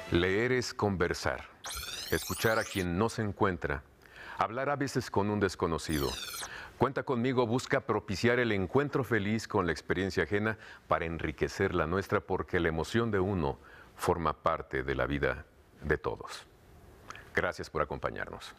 Leer es conversar, escuchar a quien no se encuentra, hablar a veces con un desconocido. Cuenta conmigo, busca propiciar el encuentro feliz con la experiencia ajena para enriquecer la nuestra, porque la emoción de uno forma parte de la vida de todos. Gracias por acompañarnos.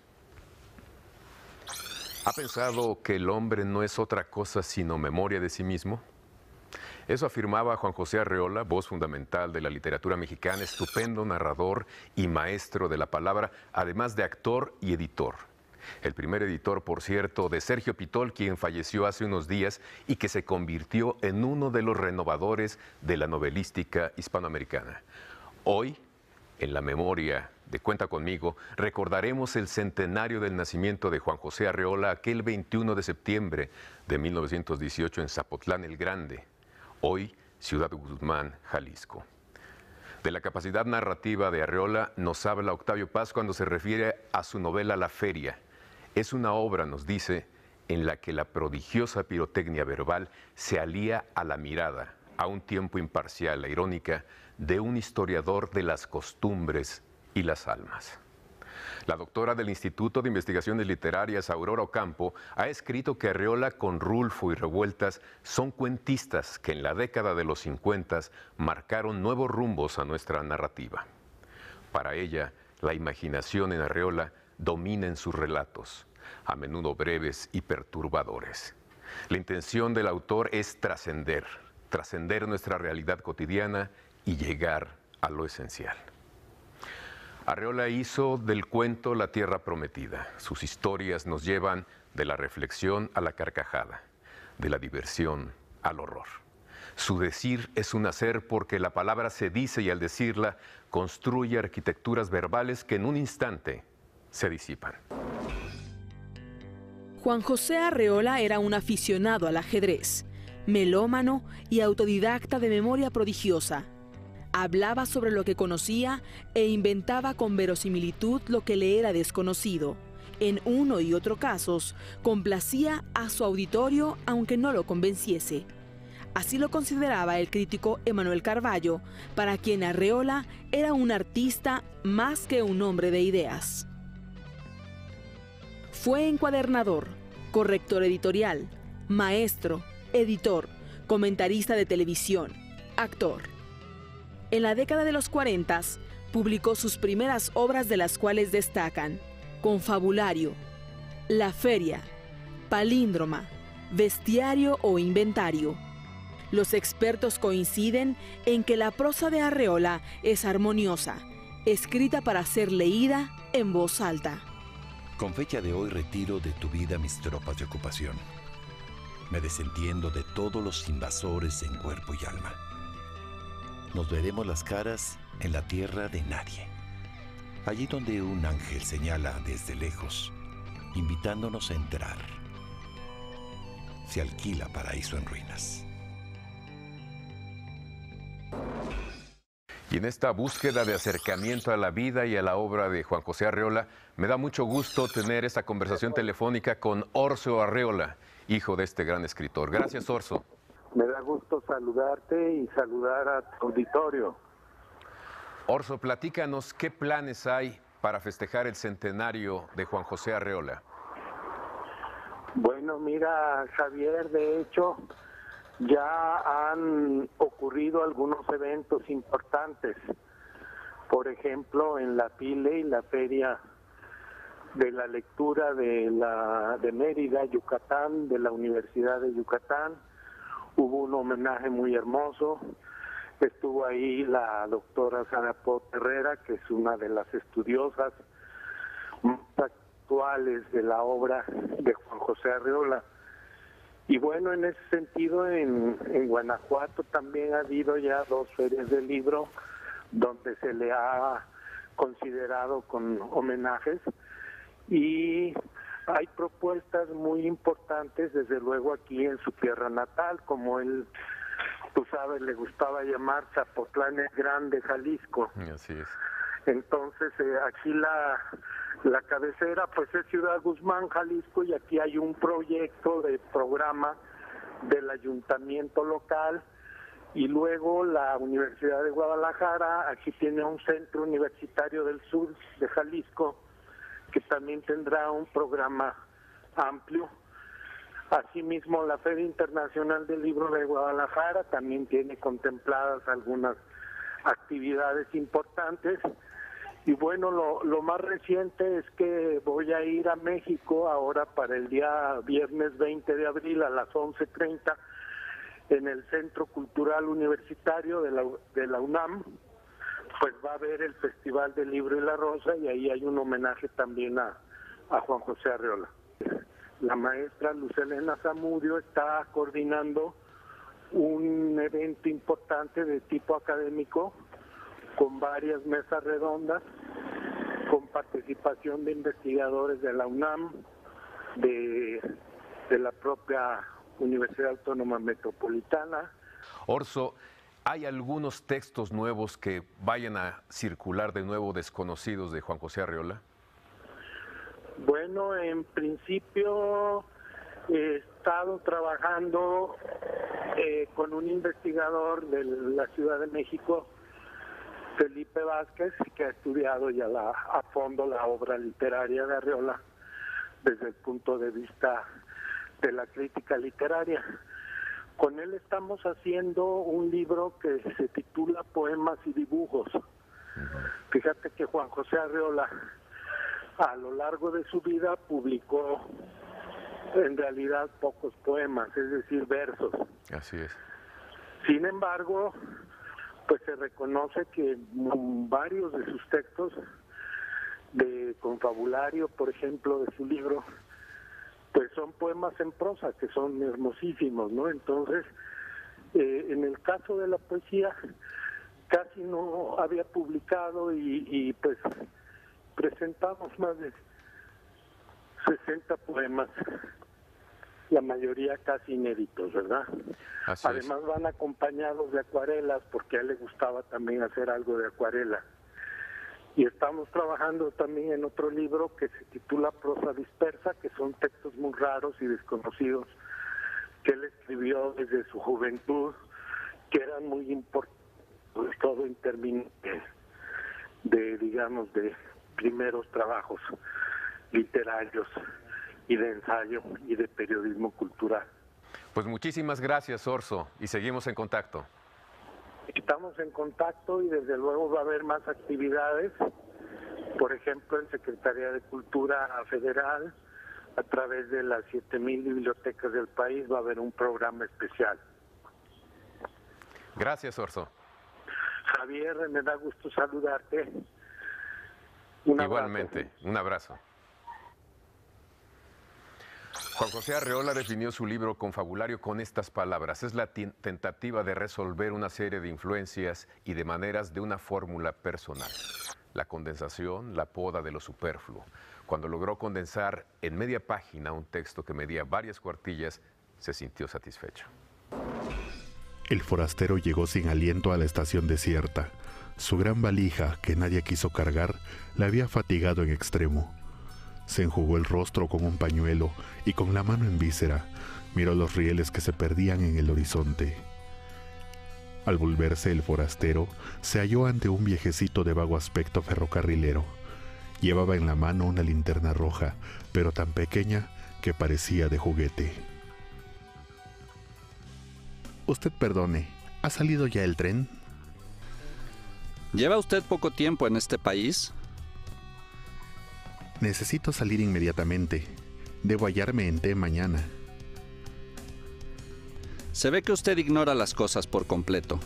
¿Ha pensado que el hombre no es otra cosa sino memoria de sí mismo? Eso afirmaba Juan José Arreola, voz fundamental de la literatura mexicana, estupendo narrador y maestro de la palabra, además de actor y editor. El primer editor, por cierto, de Sergio Pitol, quien falleció hace unos días y que se convirtió en uno de los renovadores de la novelística hispanoamericana. Hoy, en la memoria de Cuenta Conmigo, recordaremos el centenario del nacimiento de Juan José Arreola, aquel 21 de septiembre de 1918 en Zapotlán el Grande, hoy Ciudad Guzmán, Jalisco. De la capacidad narrativa de Arreola nos habla Octavio Paz cuando se refiere a su novela La Feria. Es una obra, nos dice, en la que la prodigiosa pirotecnia verbal se alía a la mirada, a un tiempo imparcial e irónica, de un historiador de las costumbres y las almas. La doctora del Instituto de Investigaciones Literarias, Aurora Ocampo, ha escrito que Arreola con Rulfo y Revueltas son cuentistas que en la década de los 50 marcaron nuevos rumbos a nuestra narrativa. Para ella, la imaginación en Arreola domina en sus relatos, a menudo breves y perturbadores. La intención del autor es trascender nuestra realidad cotidiana y llegar a lo esencial. Arreola hizo del cuento la tierra prometida. Sus historias nos llevan de la reflexión a la carcajada, de la diversión al horror. Su decir es un hacer, porque la palabra se dice y al decirla construye arquitecturas verbales que en un instante se disipan. Juan José Arreola era un aficionado al ajedrez, melómano y autodidacta de memoria prodigiosa. Hablaba sobre lo que conocía e inventaba con verosimilitud lo que le era desconocido. En uno y otro casos, complacía a su auditorio aunque no lo convenciese. Así lo consideraba el crítico Emanuel Carballo, para quien Arreola era un artista más que un hombre de ideas. Fue encuadernador, corrector editorial, maestro, editor, comentarista de televisión, actor. En la década de los 40 publicó sus primeras obras, de las cuales destacan Confabulario, La Feria, Palíndroma, Bestiario o Inventario. Los expertos coinciden en que la prosa de Arreola es armoniosa, escrita para ser leída en voz alta. Con fecha de hoy retiro de tu vida mis tropas de ocupación. Me desentiendo de todos los invasores en cuerpo y alma. Nos veremos las caras en la tierra de nadie, allí donde un ángel señala desde lejos, invitándonos a entrar. Se alquila paraíso en ruinas. Y en esta búsqueda de acercamiento a la vida y a la obra de Juan José Arreola, me da mucho gusto tener esta conversación telefónica con Orso Arreola, hijo de este gran escritor. Gracias, Orso. Me da gusto saludarte y saludar a tu auditorio. Orso, platícanos qué planes hay para festejar el centenario de Juan José Arreola. Bueno, mira, Javier, de hecho, ya han ocurrido algunos eventos importantes. Por ejemplo, en la PILE y la Feria de la Lectura de Mérida, Yucatán, de la Universidad de Yucatán, hubo un homenaje muy hermoso. Estuvo ahí la doctora Sara Pot Herrera, que es una de las estudiosas más actuales de la obra de Juan José Arreola. Y bueno, en ese sentido, en Guanajuato también ha habido ya 2 ferias del libro donde se le ha considerado con homenajes, y hay propuestas muy importantes, desde luego aquí en su tierra natal, como él, tú sabes, le gustaba llamar Zapotlán el Grande, Jalisco. Así es. Entonces, aquí la cabecera pues es Ciudad Guzmán, Jalisco, y aquí hay un proyecto de programa del ayuntamiento local Y luego la Universidad de Guadalajara, aquí tiene un centro universitario del sur de Jalisco, que también tendrá un programa amplio. Asimismo, la Feria Internacional del Libro de Guadalajara también tiene contempladas algunas actividades importantes. Y bueno, lo más reciente es que voy a ir a México ahora para el día viernes 20 de abril a las 11:30 en el Centro Cultural Universitario de la UNAM. Pues va a haber el Festival del Libro y la Rosa, y ahí hay un homenaje también a Juan José Arreola. La maestra Luz Helena Zamudio está coordinando un evento importante de tipo académico con varias mesas redondas, con participación de investigadores de la UNAM, de la propia Universidad Autónoma Metropolitana. Orso, ¿hay algunos textos nuevos que vayan a circular de nuevo desconocidos de Juan José Arreola? Bueno, en principio he estado trabajando con un investigador de la Ciudad de México, Felipe Vázquez, que ha estudiado ya a fondo la obra literaria de Arreola desde el punto de vista de la crítica literaria. Con él estamos haciendo un libro que se titula Poemas y Dibujos. Fíjate que Juan José Arreola, a lo largo de su vida, publicó en realidad pocos poemas, es decir, versos. Así es. Sin embargo, pues se reconoce que varios de sus textos de confabulario, por ejemplo, de su libro, pues son poemas en prosa que son hermosísimos, ¿no? Entonces, en el caso de la poesía, casi no había publicado y pues presentamos más de 60 poemas, la mayoría casi inéditos, ¿verdad? Así Además van acompañados de acuarelas, porque a él le gustaba también hacer algo de acuarela. Y estamos trabajando también en otro libro que se titula Prosa Dispersa, que son textos muy raros y desconocidos que él escribió desde su juventud, que eran muy importantes, sobre todo en términos de primeros trabajos literarios y de ensayo y de periodismo cultural. Pues muchísimas gracias, Orso, y seguimos en contacto. Estamos en contacto y desde luego va a haber más actividades. Por ejemplo, en Secretaría de Cultura Federal, a través de las 7,000 bibliotecas del país, va a haber un programa especial. Gracias, Orso. Javier, me da gusto saludarte. Igualmente, un abrazo. Juan José Arreola definió su libro Confabulario con estas palabras: es la tentativa de resolver una serie de influencias y de maneras de una fórmula personal. La condensación, la poda de lo superfluo. Cuando logró condensar en media página un texto que medía varias cuartillas, se sintió satisfecho. El forastero llegó sin aliento a la estación desierta. Su gran valija, que nadie quiso cargar, le había fatigado en extremo. Se enjugó el rostro con un pañuelo y con la mano en víscera miró los rieles que se perdían en el horizonte. Al volverse el forastero, se halló ante un viejecito de vago aspecto ferrocarrilero. Llevaba en la mano una linterna roja, pero tan pequeña que parecía de juguete. Usted perdone, ¿ha salido ya el tren? ¿Lleva usted poco tiempo en este país? Necesito salir inmediatamente. Debo hallarme en T mañana. Se ve que usted ignora las cosas por completo.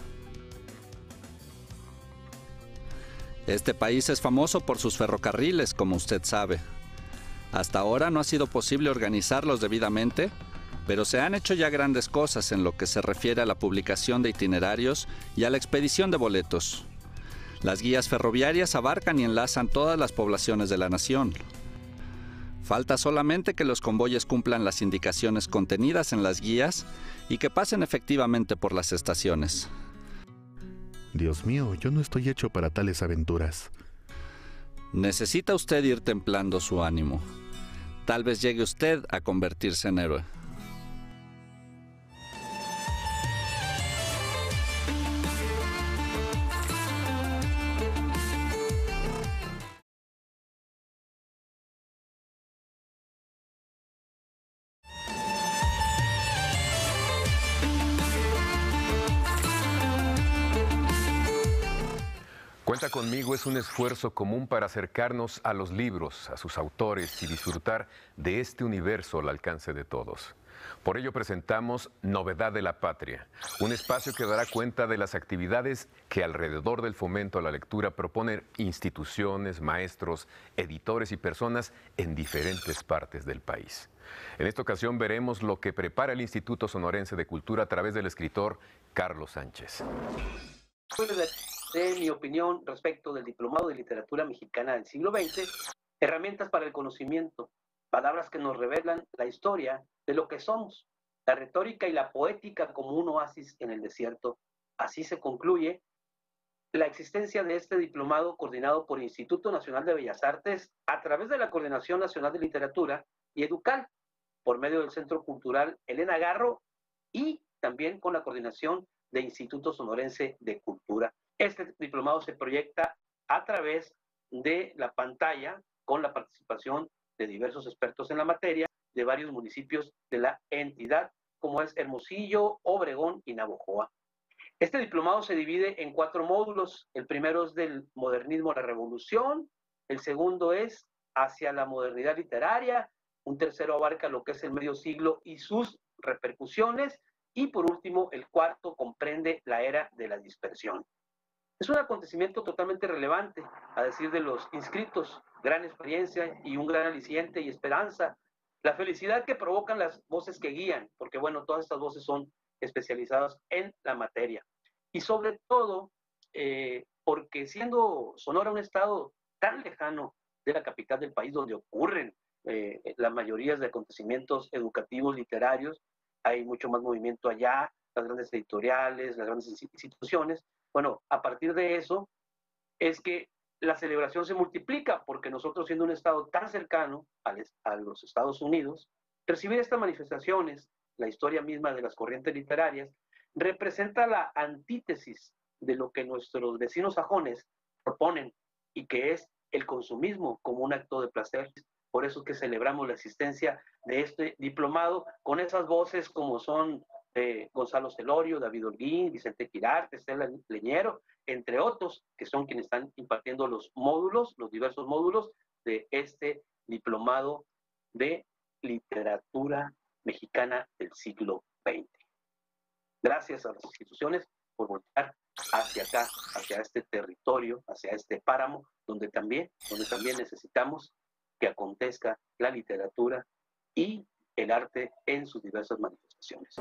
Este país es famoso por sus ferrocarriles, como usted sabe. Hasta ahora no ha sido posible organizarlos debidamente, pero se han hecho ya grandes cosas en lo que se refiere a la publicación de itinerarios y a la expedición de boletos. Las guías ferroviarias abarcan y enlazan todas las poblaciones de la nación. Falta solamente que los convoyes cumplan las indicaciones contenidas en las guías y que pasen efectivamente por las estaciones. Dios mío, yo no estoy hecho para tales aventuras. Necesita usted ir templando su ánimo. Tal vez llegue usted a convertirse en héroe. Cuenta conmigo es un esfuerzo común para acercarnos a los libros, a sus autores y disfrutar de este universo al alcance de todos. Por ello presentamos Novedad de la Patria, un espacio que dará cuenta de las actividades que alrededor del fomento a la lectura proponen instituciones, maestros, editores y personas en diferentes partes del país. En esta ocasión veremos lo que prepara el Instituto Sonorense de Cultura a través del escritor Carlos Sánchez. De mi opinión respecto del Diplomado de Literatura Mexicana del siglo XX, herramientas para el conocimiento, palabras que nos revelan la historia de lo que somos, la retórica y la poética como un oasis en el desierto. Así se concluye la existencia de este diplomado coordinado por el Instituto Nacional de Bellas Artes a través de la Coordinación Nacional de Literatura y Educal, por medio del Centro Cultural Elena Garro y también con la coordinación del Instituto Sonorense de Cultura. Este diplomado se proyecta a través de la pantalla con la participación de diversos expertos en la materia de varios municipios de la entidad, como es Hermosillo, Obregón y Navojoa. Este diplomado se divide en 4 módulos. El primero es del modernismo a la revolución, el segundo es hacia la modernidad literaria, un tercero abarca lo que es el medio siglo y sus repercusiones, y por último, el cuarto comprende la era de la dispersión. Es un acontecimiento totalmente relevante, a decir de los inscritos, gran experiencia y un gran aliciente y esperanza. La felicidad que provocan las voces que guían, porque bueno, todas estas voces son especializadas en la materia. Y sobre todo, porque siendo Sonora un estado tan lejano de la capital del país, donde ocurren la mayoría de acontecimientos educativos, literarios, hay mucho más movimiento allá, las grandes editoriales, las grandes instituciones. Bueno, a partir de eso es que la celebración se multiplica, porque nosotros, siendo un estado tan cercano a los Estados Unidos, recibir estas manifestaciones, la historia misma de las corrientes literarias, representa la antítesis de lo que nuestros vecinos sajones proponen, y que es el consumismo como un acto de placer. Por eso es que celebramos la existencia de este diplomado con esas voces como son Gonzalo Celorio, David Holguín, Vicente Quirarte, Estela Leñero, entre otros, que son quienes están impartiendo los módulos, los diversos módulos de este diplomado de literatura mexicana del siglo XX. Gracias a las instituciones por voltear hacia acá, hacia este territorio, hacia este páramo, donde también necesitamos que acontezca la literatura y el arte en sus diversas manifestaciones.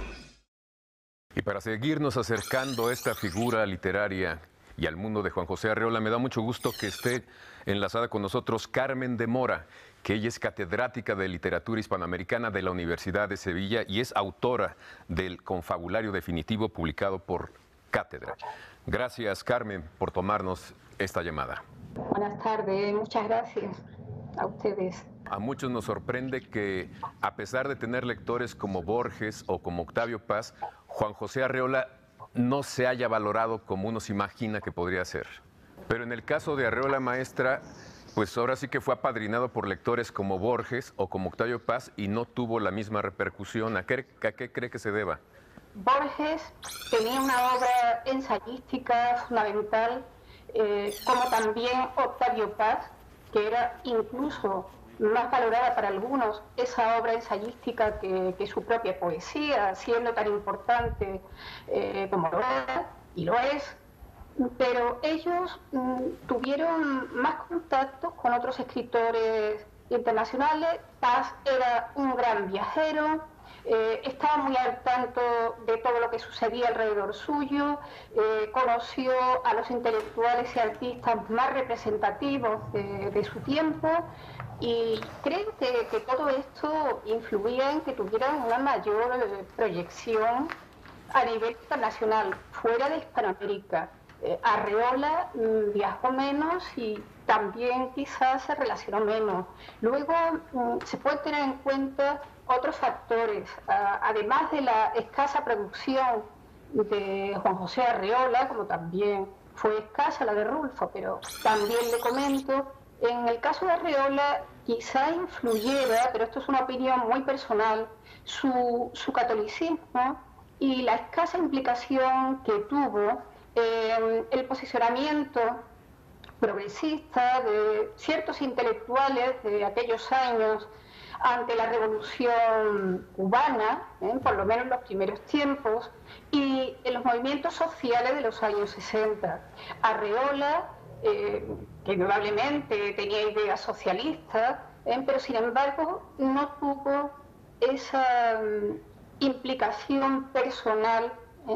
Y para seguirnos acercando a esta figura literaria y al mundo de Juan José Arreola, me da mucho gusto que esté enlazada con nosotros Carmen de Mora, que ella es catedrática de literatura hispanoamericana de la Universidad de Sevilla y es autora del Confabulario Definitivo publicado por Cátedra. Gracias, Carmen, por tomarnos esta llamada. Buenas tardes, muchas gracias a ustedes. A muchos nos sorprende que, a pesar de tener lectores como Borges o como Octavio Paz, Juan José Arreola no se haya valorado como uno se imagina que podría ser. Pero en el caso de Arreola, maestra, pues ahora sí que fue apadrinado por lectores como Borges o como Octavio Paz y no tuvo la misma repercusión. ¿A qué cree que se deba? Borges tenía una obra ensayística fundamental, como también Octavio Paz, que era incluso más valorada para algunos esa obra ensayística que su propia poesía, siendo tan importante como lo era, y lo es. Pero ellos tuvieron más contactos con otros escritores internacionales. Paz era un gran viajero, estaba muy al tanto de todo lo que sucedía alrededor suyo, conoció a los intelectuales y artistas más representativos de su tiempo, y creo que todo esto influía en que tuvieran una mayor proyección a nivel internacional, fuera de Hispanoamérica. Arreola viajó menos y también quizás se relacionó menos. Luego se puede tener en cuenta otros factores, además de la escasa producción de Juan José Arreola, como también fue escasa la de Rulfo, pero también le comento, en el caso de Arreola quizá influyera, pero esto es una opinión muy personal, su catolicismo y la escasa implicación que tuvo el posicionamiento progresista de ciertos intelectuales de aquellos años ante la Revolución cubana, por lo menos en los primeros tiempos, y en los movimientos sociales de los años 60. Arreola, que probablemente tenía ideas socialistas, pero sin embargo no tuvo esa implicación personal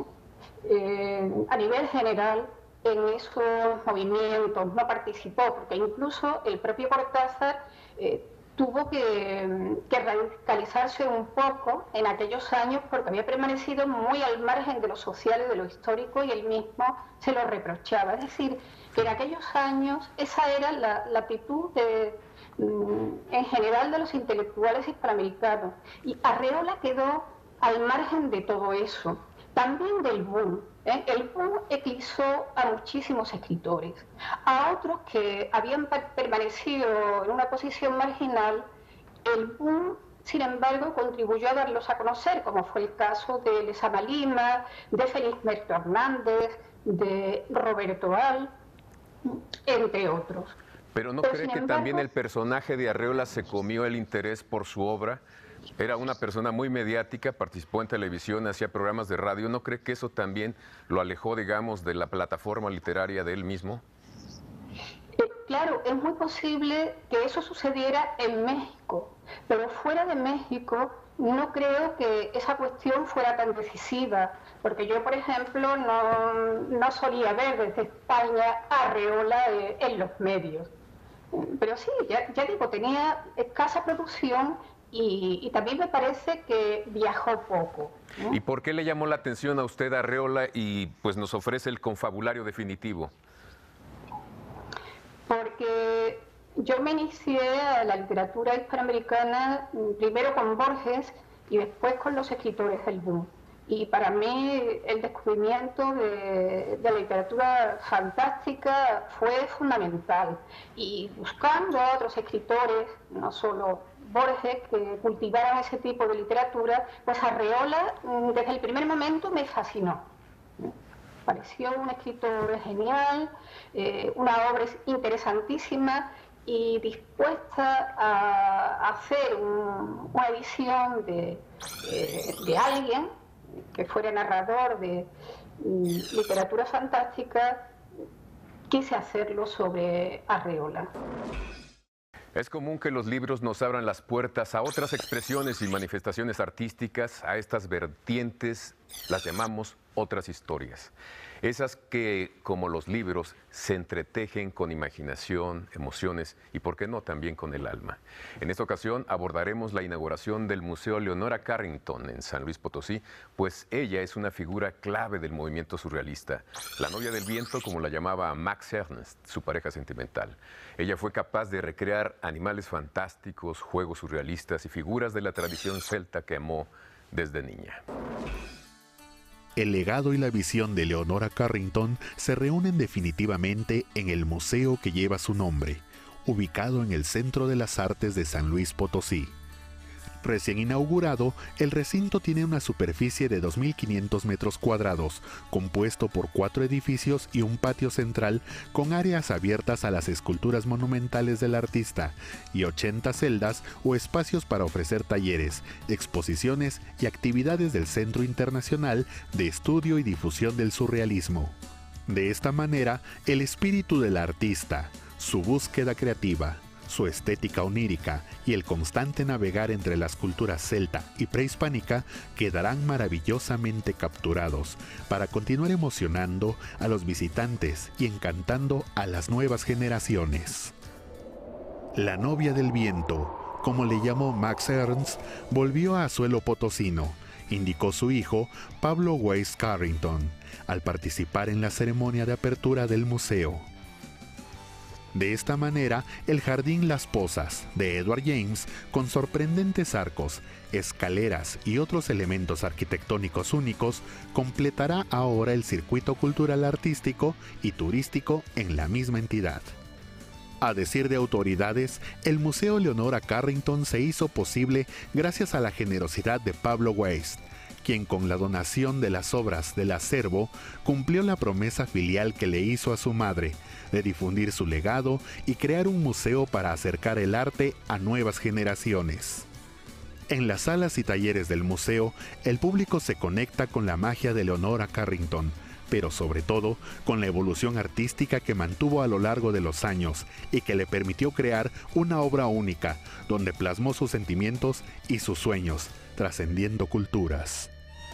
a nivel general en esos movimientos, no participó, porque incluso el propio Cortázar tuvo que radicalizarse un poco en aquellos años porque había permanecido muy al margen de lo social y de lo histórico, y él mismo se lo reprochaba. Es decir, que en aquellos años esa era la actitud en general de los intelectuales hispanoamericanos, y Arreola quedó al margen de todo eso. También del boom. El boom eclipsó a muchísimos escritores. A otros que habían permanecido en una posición marginal, el boom, sin embargo, contribuyó a darlos a conocer, como fue el caso de Lezama Lima, de Felisberto Hernández, de Roberto Al, entre otros. ¿Pero no cree que también el personaje de Arreola se comió el interés por su obra? Era una persona muy mediática, participó en televisión, hacía programas de radio. ¿No cree que eso también lo alejó, digamos, de la plataforma literaria de él mismo? Claro, es muy posible que eso sucediera en México, pero fuera de México no creo que esa cuestión fuera tan decisiva, porque yo, por ejemplo, no solía ver desde España a Arreola en los medios. Pero sí, ya digo, tenía escasa producción. Y también me parece que viajó poco. ¿Y por qué le llamó la atención a usted Arreola y pues nos ofrece el confabulario definitivo? Porque yo me inicié a la literatura hispanoamericana primero con Borges y después con los escritores del boom. Y para mí el descubrimiento de la literatura fantástica fue fundamental. Y buscando a otros escritores, no solo Borges, que cultivaran ese tipo de literatura, pues Arreola desde el primer momento me fascinó. Pareció un escritor genial, una obra interesantísima y dispuesta a hacer una edición de alguien que fuera narrador de literatura fantástica. Quise hacerlo sobre Arreola. Es común que los libros nos abran las puertas a otras expresiones y manifestaciones artísticas. A estas vertientes las llamamos otras historias. Esas que, como los libros, se entretejen con imaginación, emociones y, por qué no, también con el alma. En esta ocasión abordaremos la inauguración del Museo Leonora Carrington en San Luis Potosí, pues ella es una figura clave del movimiento surrealista, la novia del viento, como la llamaba Max Ernst, su pareja sentimental. Ella fue capaz de recrear animales fantásticos, juegos surrealistas y figuras de la tradición celta que amó desde niña. El legado y la visión de Leonora Carrington se reúnen definitivamente en el museo que lleva su nombre, ubicado en el Centro de las Artes de San Luis Potosí. Recién inaugurado, el recinto tiene una superficie de 2.500 metros cuadrados, compuesto por 4 edificios y un patio central con áreas abiertas a las esculturas monumentales del artista y 80 celdas o espacios para ofrecer talleres, exposiciones y actividades del Centro Internacional de Estudio y Difusión del Surrealismo. De esta manera, el espíritu del artista, su búsqueda creativa, su estética onírica y el constante navegar entre las culturas celta y prehispánica quedarán maravillosamente capturados para continuar emocionando a los visitantes y encantando a las nuevas generaciones. La novia del viento, como le llamó Max Ernst, volvió a suelo potosino, indicó su hijo Pablo Weiss Carrington, al participar en la ceremonia de apertura del museo. De esta manera, el Jardín Las Pozas de Edward James, con sorprendentes arcos, escaleras y otros elementos arquitectónicos únicos, completará ahora el circuito cultural artístico y turístico en la misma entidad. A decir de autoridades, el Museo Leonora Carrington se hizo posible gracias a la generosidad de Pablo Weiss, quien con la donación de las obras del acervo cumplió la promesa filial que le hizo a su madre de difundir su legado y crear un museo para acercar el arte a nuevas generaciones. En las salas y talleres del museo, el público se conecta con la magia de Leonora Carrington, pero sobre todo con la evolución artística que mantuvo a lo largo de los años y que le permitió crear una obra única, donde plasmó sus sentimientos y sus sueños, trascendiendo culturas.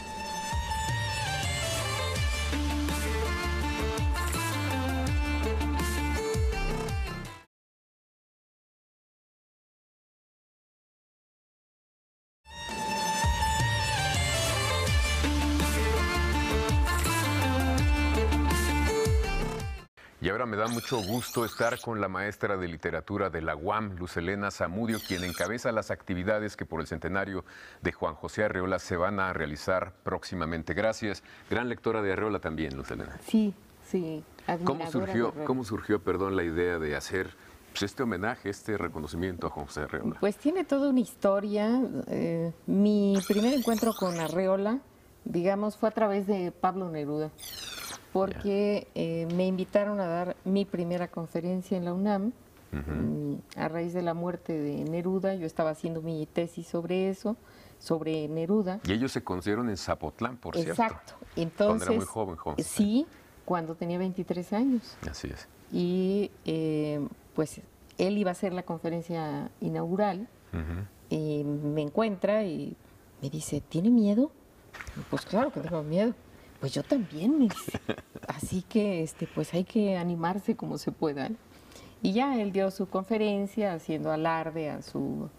Y ahora me da mucho gusto estar con la maestra de literatura de la UAM, Luz Helena Zamudio, quien encabeza las actividades que por el centenario de Juan José Arreola se van a realizar próximamente. Gracias. Gran lectora de Arreola también, Luz Helena. Sí, sí. ¿Cómo surgió, la idea de hacer este homenaje, este reconocimiento a Juan José Arreola? Pues tiene toda una historia. Mi primer encuentro con Arreola, digamos, fue a través de Pablo Neruda, porque me invitaron a dar mi primera conferencia en la UNAM, a raíz de la muerte de Neruda. Yo estaba haciendo mi tesis sobre eso, sobre Neruda. Y ellos se conocieron en Zapotlán, por cierto. Exacto. Entonces, cuando era muy joven, José. Sí, cuando tenía 23 años. Así es. Y pues él iba a hacer la conferencia inaugural, y me encuentra y me dice, ¿tiene miedo? Pues claro que tengo miedo. Pues yo también, me dice. Así que pues hay que animarse como se pueda. Y ya él dio su conferencia haciendo alarde a su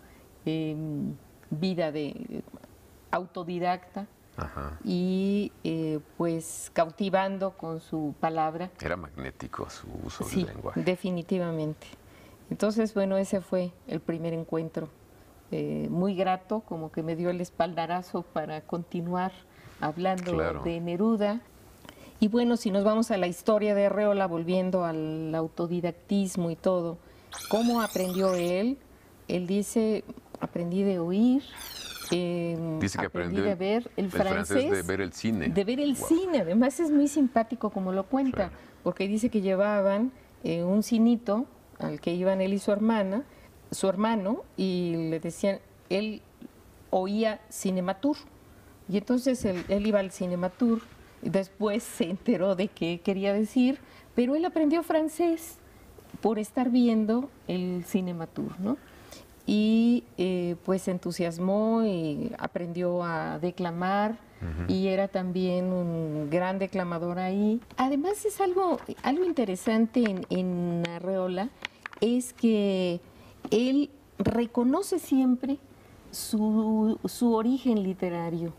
vida de autodidacta. Y pues cautivando con su palabra. Era magnético su uso del lenguaje. Definitivamente. Entonces, bueno, ese fue el primer encuentro. Muy grato, como que me dio el espaldarazo para continuar hablando de Neruda. Y bueno, si nos vamos a la historia de Arreola, volviendo al autodidactismo y todo, ¿cómo aprendió él? Él dice, aprendí de oír, dice que aprendió de ver el francés, de ver el cine. De ver el cine, además es muy simpático como lo cuenta, porque dice que llevaban un cinito al que iban él y su hermano, y le decían, él oía Cinematur. Y entonces él iba al Cinematur, y después se enteró de qué quería decir, pero él aprendió francés por estar viendo el Cinematur, ¿no? Y pues se entusiasmó y aprendió a declamar, y era también un gran declamador ahí. Además es algo interesante en Arreola, es que él reconoce siempre su origen literario.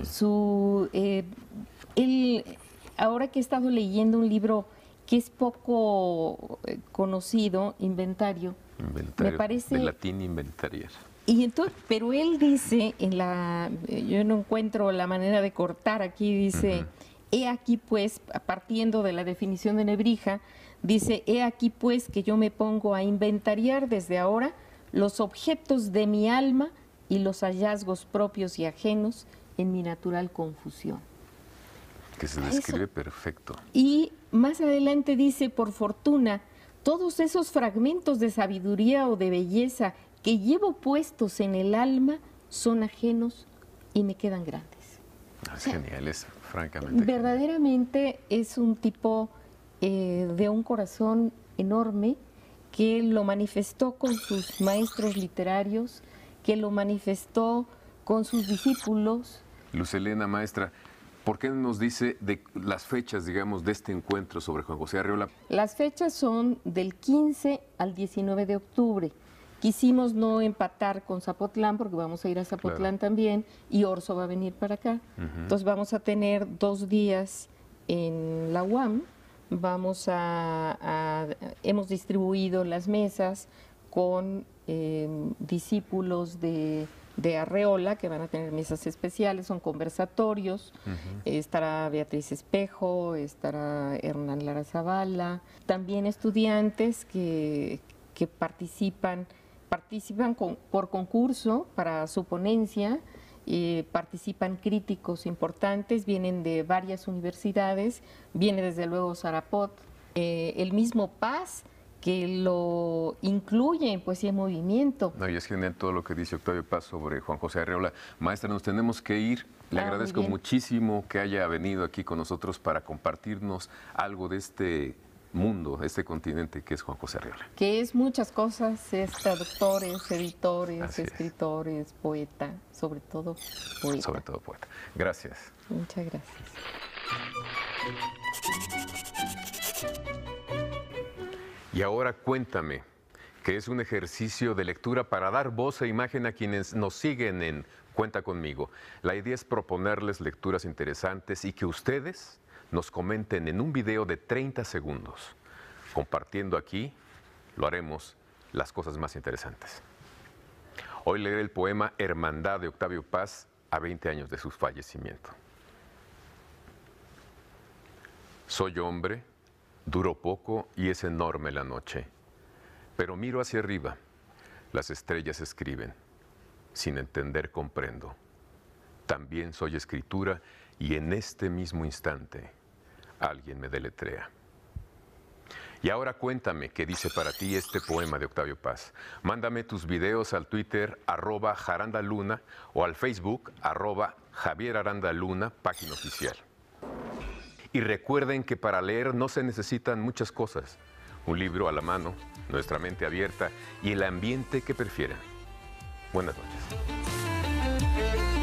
Él, ahora que he estado leyendo un libro que es poco conocido, Inventario, me parece, de latín inventariar. Y entonces, pero él dice, yo no encuentro la manera de cortar aquí, dice, he aquí pues, partiendo de la definición de Nebrija, dice, he aquí pues que yo me pongo a inventariar desde ahora los objetos de mi alma y los hallazgos propios y ajenos en mi natural confusión. Que se describe perfecto. Y más adelante dice, por fortuna, todos esos fragmentos de sabiduría o de belleza que llevo puestos en el alma son ajenos y me quedan grandes. Es genial, es francamente verdaderamente genial. Es un tipo de un corazón enorme, que lo manifestó con sus maestros literarios, que lo manifestó con sus discípulos. Luz Helena, maestra, ¿por qué nos dice de las fechas, digamos, de este encuentro sobre Juan José Arreola? Las fechas son del 15 al 19 de octubre. Quisimos no empatar con Zapotlán, porque vamos a ir a Zapotlán también, y Orso va a venir para acá. Entonces vamos a tener 2 días en la UAM. Hemos distribuido las mesas con discípulos de Arreola, que van a tener mesas especiales, son conversatorios. Estará Beatriz Espejo, estará Hernán Lara Zavala, también estudiantes que participan por concurso para su ponencia, participan críticos importantes, vienen de varias universidades, viene desde luego Sarapot, el mismo Paz, que lo incluye en Poesía en Movimiento. No, y es genial todo lo que dice Octavio Paz sobre Juan José Arreola. Maestra, nos tenemos que ir. Le agradezco muchísimo que haya venido aquí con nosotros para compartirnos algo de este mundo, de este continente que es Juan José Arreola. Que es muchas cosas, es traductores, editores, escritores, poeta, sobre todo poeta. Sobre todo poeta. Gracias. Muchas gracias. Y ahora cuéntame, que es un ejercicio de lectura para dar voz e imagen a quienes nos siguen en Cuenta Conmigo. La idea es proponerles lecturas interesantes y que ustedes nos comenten en un video de 30 segundos. Compartiendo aquí, lo haremos, las cosas más interesantes. Hoy leeré el poema Hermandad de Octavio Paz a 20 años de su fallecimiento. Soy hombre, duro poco y es enorme la noche, pero miro hacia arriba, las estrellas escriben, sin entender comprendo. También soy escritura y en este mismo instante alguien me deletrea. Y ahora cuéntame qué dice para ti este poema de Octavio Paz. Mándame tus videos al Twitter @jarandaluna o al Facebook @javierarandaluna, página oficial. Y recuerden que para leer no se necesitan muchas cosas. Un libro a la mano, nuestra mente abierta y el ambiente que prefieran. Buenas noches.